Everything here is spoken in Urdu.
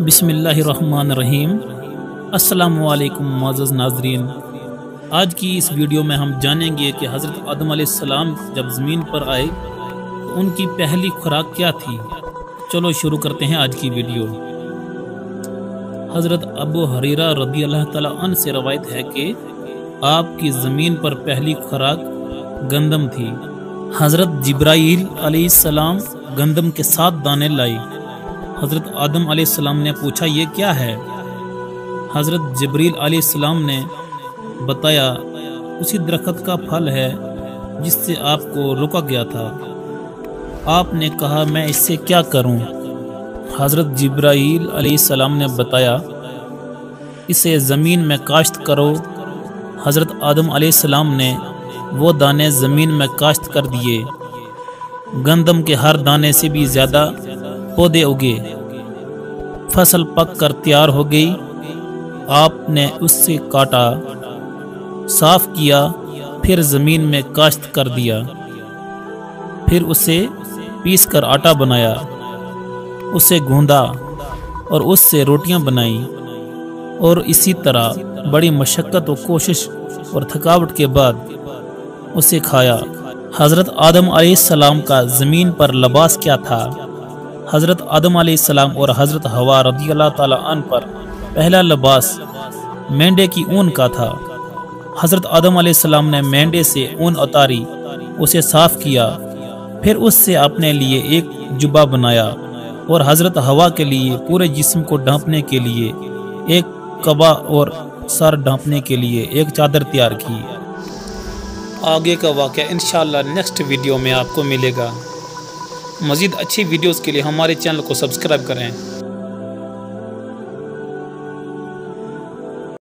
بسم اللہ الرحمن الرحیم۔ السلام علیکم معزز ناظرین، آج کی اس ویڈیو میں ہم جانیں گے کہ حضرت آدم علیہ السلام جب زمین پر آئے تو ان کی پہلی خوراک کیا تھی۔ چلو شروع کرتے ہیں آج کی ویڈیو۔ حضرت ابو ہریرہ رضی اللہ تعالیٰ عنہ سے روایت ہے کہ آپ کی زمین پر پہلی خوراک گندم تھی۔ حضرت جبرائیل علیہ السلام گندم کے 7 دانے لائی۔ حضرت آدم علیہ السلام نے پوچھا یہ کیا ہے؟ حضرت جبریل علیہ السلام نے بتایا اسی درخت کا پھل ہے جس سے آپ کو روکا گیا تھا۔ آپ نے کہا میں اس سے کیا کروں؟ حضرت جبرائیل علیہ السلام نے بتایا اسے زمین میں کاشت کرو۔ حضرت آدم علیہ السلام نے وہ دانے زمین میں کاشت کر دیے۔ گندم کے ہر دانے سے بھی زیادہ پودے اگے، فصل پک کر تیار ہو گئی۔ آپ نے اس سے کاٹا، صاف کیا، پھر زمین میں کاشت کر دیا، پھر اسے پیس کر آٹا بنایا، اسے گوندا اور اس سے روٹیاں بنائیں، اور اسی طرح بڑی مشقت و کوشش اور تھکاوٹ کے بعد اسے کھایا۔ حضرت آدم علیہ السلام کا زمین پر لباس کیا تھا؟ حضرت آدم علیہ السلام اور حضرت حوا رضی اللہ تعالیٰ عنہ پر پہلا لباس مینڈے کی اون کا تھا۔ حضرت آدم علیہ السلام نے مینڈے سے اون اتاری، اسے صاف کیا، پھر اس سے اپنے لیے ایک جبہ بنایا، اور حضرت حوا کے لیے پورے جسم کو ڈھانپنے کے لیے ایک قبا اور سر ڈھانپنے کے لیے ایک چادر تیار کی۔ آگے کا واقعہ انشاءاللہ نیکسٹ ویڈیو میں آپ کو ملے گا۔ مزید اچھی ویڈیوز کے لیے ہمارے چینل کو سبسکرائب کریں۔